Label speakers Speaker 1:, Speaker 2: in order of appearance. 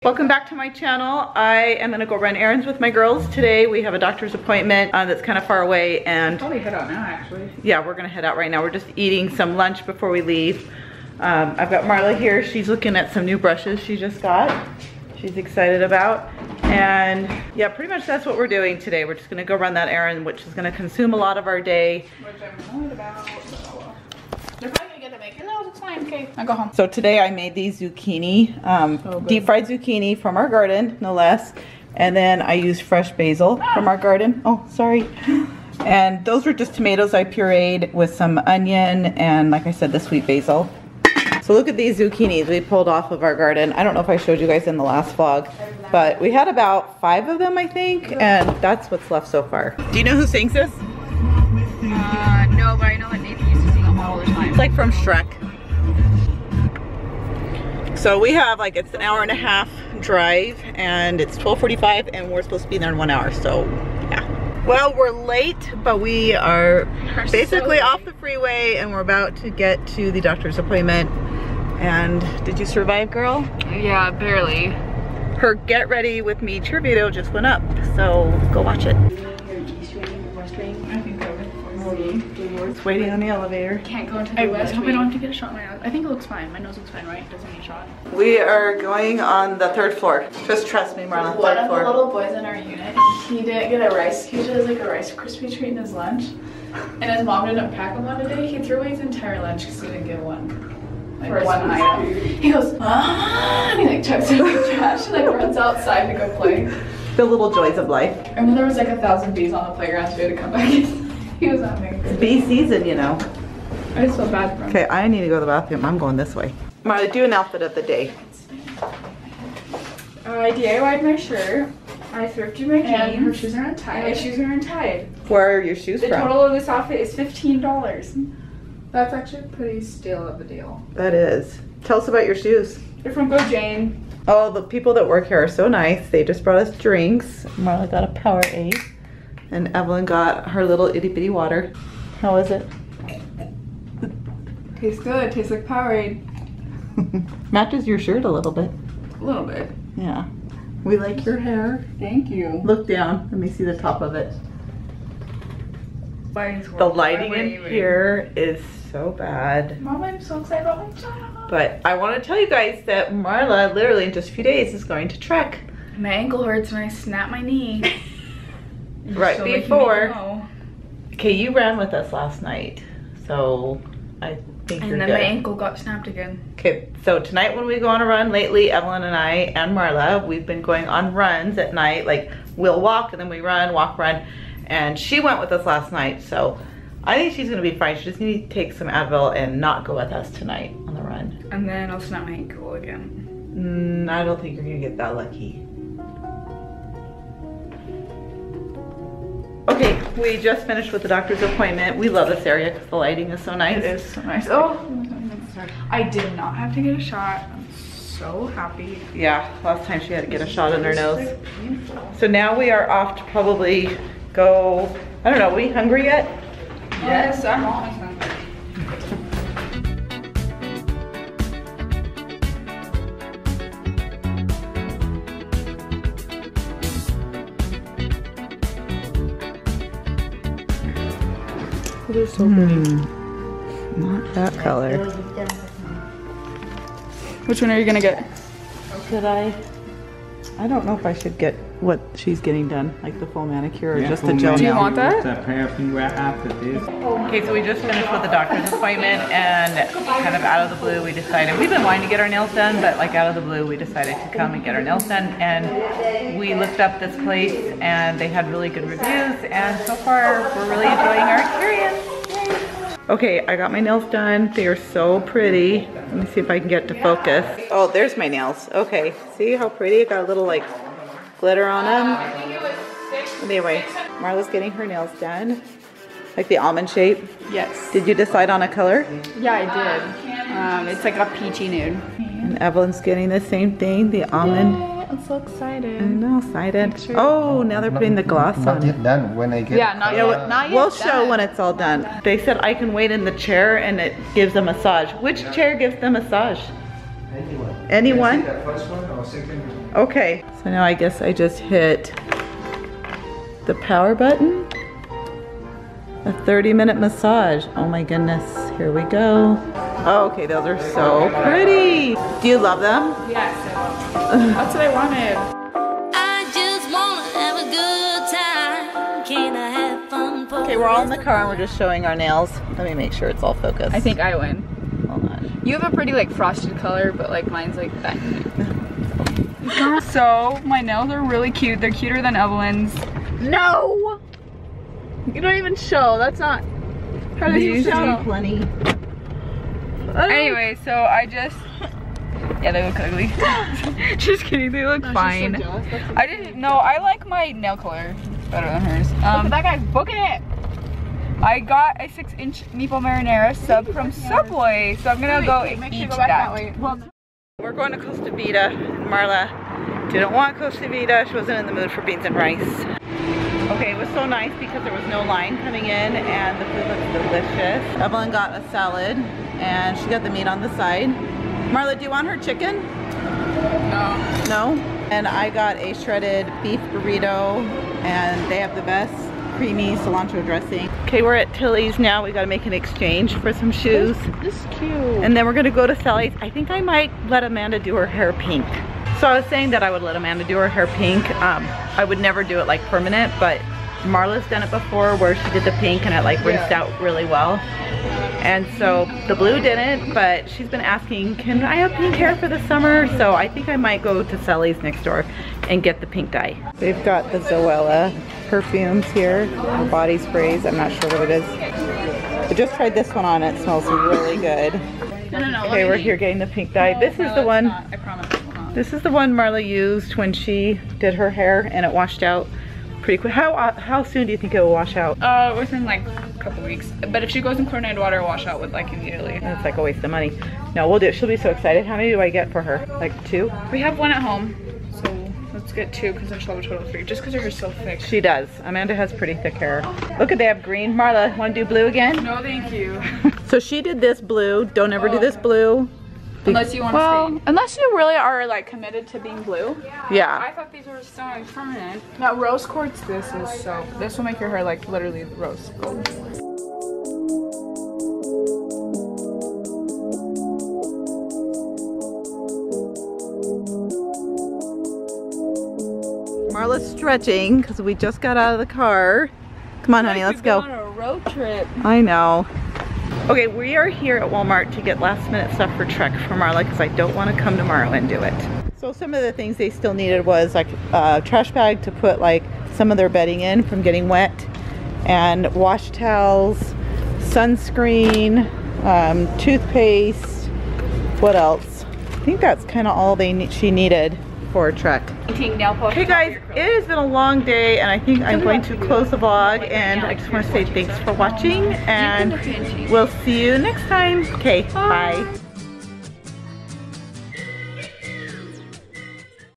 Speaker 1: Welcome back to my channel. I am gonna go run errands with my girls today. We have a doctor's appointment that's kind of far away, and
Speaker 2: probably head out now actually.
Speaker 1: Yeah, we're gonna head out right now. We're just eating some lunch before we leave. I've got Marla here. She's looking at some new brushes she just got. She's excited about. And yeah, pretty much that's what we're doing today. We're just gonna go run that errand, which is gonna consume a lot of our day.
Speaker 2: Which I'm annoyed about. They're probably gonna get to make it. No, it's fine. Okay, I'll go home.
Speaker 1: So today I made these zucchini, deep fried zucchini from our garden, no less. And then I used fresh basil from our garden. Oh, sorry. And those were just tomatoes I pureed with some onion and, like I said, the sweet basil. So look at these zucchinis we pulled off of our garden. I don't know if I showed you guys in the last vlog, but we had about 5 of them, I think, and that's what's left so far. Do you know who sings this?
Speaker 2: No, but I know that Nathan used to sing it all the time.
Speaker 1: It's like from Shrek. So we have like, it's an hour and a half drive, and it's 12:45, and we're supposed to be there in 1 hour, so yeah. Well, we're late, but we are basically off the freeway, and we're about to get to the doctor's appointment. And did you survive, girl?
Speaker 2: Yeah, barely.
Speaker 1: Her Get Ready With Me cheer video just went up, so go watch it.
Speaker 2: I think I would.
Speaker 1: It's waiting on the elevator.
Speaker 2: Can't go into the west. I hope I don't have to get a shot in my nose. I think it looks fine. My nose looks fine, right? It doesn't need a shot.
Speaker 1: We are going on the 3rd floor. Just trust me, Marla.
Speaker 3: One
Speaker 1: 3rd
Speaker 3: of
Speaker 1: floor.
Speaker 3: the little boys in our unit, he didn't get a Rice, he usually has like a Rice Krispie treat in his lunch. And his mom didn't pack him one today. He threw away his entire lunch because he didn't get one. Like one item. He goes, ah, and he like chucks it in the trash and like runs outside to go play.
Speaker 1: The little joys of life.
Speaker 3: And when there was like 1,000 bees on the playground, so we had to come back in. He was not making
Speaker 1: It's bee season, you know.
Speaker 3: I just feel bad for him.
Speaker 1: Okay, I need to go to the bathroom. I'm going this way. Marla, do an outfit of the day.
Speaker 3: I DIY'd my shirt. I thrifted my jeans.
Speaker 2: And her shoes are untied.
Speaker 3: My shoes are untied.
Speaker 1: Where are your shoes
Speaker 3: The
Speaker 1: from?
Speaker 3: total of this outfit is $15.
Speaker 2: That's actually pretty steal of a deal.
Speaker 1: That is. Tell us about your shoes.
Speaker 3: They're from Go Jane.
Speaker 1: Oh, the people that work here are so nice. They just brought us drinks. Marla got a Powerade. And Evelyn got her little itty bitty water. How is it?
Speaker 3: Tastes good. Tastes like Powerade.
Speaker 1: Matches your shirt a little bit.
Speaker 3: A little bit.
Speaker 1: Yeah. We like your hair.
Speaker 3: Thank you.
Speaker 1: Look down. Let me see the top of it.
Speaker 3: The
Speaker 1: The lighting in here is so bad.
Speaker 3: Mom, I'm so excited about my child.
Speaker 1: But I want to tell you guys that Marla, literally in just a few days, is going to Trek.
Speaker 3: My ankle hurts when I snap my knee.
Speaker 1: Right
Speaker 3: So making me
Speaker 1: before.
Speaker 3: know.
Speaker 1: Okay, you ran with us last night, so I think you're
Speaker 3: And then
Speaker 1: good.
Speaker 3: my ankle got snapped again.
Speaker 1: Okay, so tonight when we go on a run, lately Evelyn and I and Marla, we've been going on runs at night. Like, we'll walk and then we run, walk, run. And she went with us last night, so I think she's gonna be fine. She just needs to take some Advil and not go with us tonight on the run.
Speaker 3: And then I'll snap my ankle again.
Speaker 1: I don't think you're gonna get that lucky. Okay, we just finished with the doctor's appointment. We love this area because the lighting is so nice.
Speaker 3: It is so nice. Oh, I did not have to get a shot. I'm so happy.
Speaker 1: Yeah, last time she had to get a shot in her nose.
Speaker 3: It's like painful.
Speaker 1: So now we are off to probably go, I don't know, are we hungry yet?
Speaker 3: Yes, I'm always hungry.
Speaker 1: It is so pretty. Not that color.
Speaker 3: Which one are you gonna get?
Speaker 1: Should I don't know if I should get what she's getting done, like the full manicure or just the gel
Speaker 3: Do you
Speaker 1: nail.
Speaker 3: want that?
Speaker 1: Okay, so we just finished with the doctor's appointment, and kind of out of the blue we decided, we've been wanting to get our nails done, but like out of the blue we decided to come and get our nails done. And we looked up this place and they had really good reviews, and so far we're really enjoying our experience. Okay, I got my nails done. They are so pretty. Let me see if I can get to focus. Oh, there's my nails. Okay, see how pretty? It got a little like glitter on them. Anyway, Marla's getting her nails done. Like the almond shape.
Speaker 3: Yes.
Speaker 1: Did you decide on a color?
Speaker 3: Yeah, I did. It's like a peachy nude.
Speaker 1: And Evelyn's getting the same thing, the almond.
Speaker 3: I'm so excited.
Speaker 1: I know, excited. Oh, now they're putting the gloss
Speaker 4: Not
Speaker 1: on.
Speaker 4: yet done. When I get
Speaker 3: Yeah, not yet. Not yet.
Speaker 1: We'll show when it's all done. They said I can wait in the chair and it gives a massage. Which chair gives the massage?
Speaker 4: anyone.
Speaker 1: Anyone?
Speaker 4: Can I see the first one or second one?
Speaker 1: Okay, so now I guess I just hit the power button. A 30-minute massage. Oh my goodness, here we go. Oh, okay, those are so pretty. Do you love them?
Speaker 3: Yes, that's what I wanted.
Speaker 4: I just wanna have a good time. Can I have fun for
Speaker 1: Okay, we're all in the car and we're just showing our nails. Let me make sure it's all focused.
Speaker 3: I think I win.
Speaker 1: Hold on.
Speaker 3: You have a pretty like frosted color, but like mine's like that. So my nails are really cute. They're cuter than Evelyn's.
Speaker 2: No! You don't even show. That's not. How do you show?
Speaker 1: Plenty.
Speaker 3: Anyway, so I just. Yeah, they look ugly. Just kidding, they look fine. I didn't know. I like my nail color better than hers.
Speaker 2: Look at that guy's booking it.
Speaker 3: I got a 6-inch Meeple Marinara sub from Subway, so I'm gonna go
Speaker 2: Make sure you
Speaker 3: eat
Speaker 2: go back
Speaker 3: that.
Speaker 2: that way. Well,
Speaker 1: We're going to Costa Vida. Marla didn't want Costa Vida. She wasn't in the mood for beans and rice. Okay, it was so nice because there was no line coming in and the food looks delicious. Evelyn got a salad and she got the meat on the side. Marla, do you want her chicken?
Speaker 3: No.
Speaker 1: No? And I got a shredded beef burrito and they have the best creamy cilantro dressing. Okay, we're at Tilly's now. We gotta make an exchange for some shoes.
Speaker 2: this is cute.
Speaker 1: And then we're gonna go to Sally's. I think I might let Amanda do her hair pink. So I was saying that I would let Amanda do her hair pink. I would never do it like permanent, but Marla's done it before where she did the pink and it like rinsed out really well. And so the blue didn't, but she's been asking, can I have pink hair for the summer? So I think I might go to Sally's next door and get the pink dye. They've got the Zoella perfumes here, or body sprays. I'm not sure what it is. I just tried this one on. It smells really good.
Speaker 3: No.
Speaker 1: Okay, we're here getting the pink dye. This is the one.
Speaker 3: I promise. It's not.
Speaker 1: This is the one Marla used when she did her hair and it washed out pretty quick. How soon do you think it will wash out?
Speaker 3: Within like a couple weeks. But if she goes in chlorinated water, it'll wash out with like immediately.
Speaker 1: It's like a waste of money. No, we'll do it. She'll be so excited. How many do I get for her? Like 2?
Speaker 3: We have one at home, so let's get 2 because then she'll have a total of 3. Just because her hair's so thick.
Speaker 1: She does. Amanda has pretty thick hair. Look at, they have green. Marla, want to do blue again?
Speaker 3: No, thank you.
Speaker 1: So she did this blue. Don't ever do this blue.
Speaker 3: Unless you want to stay.
Speaker 2: Unless you really are like committed to being blue.
Speaker 1: Yeah.
Speaker 3: I thought these were so permanent. Now rose quartz, this will make your hair like literally rose gold.
Speaker 1: Marla's stretching because we just got out of the car. Come on, honey, let's go.
Speaker 3: On a road trip.
Speaker 1: I know. Okay, we are here at Walmart to get last minute stuff for Trek for Marla because I don't want to come tomorrow and do it. So some of the things they still needed was like a trash bag to put like some of their bedding in from getting wet, and wash towels, sunscreen, toothpaste. What else? I think that's kind of all she needed for Trek. Hey guys, it has been a long day and I think I'm going to close the vlog, and I just want to say thanks for watching and we'll see you next time. Okay, bye.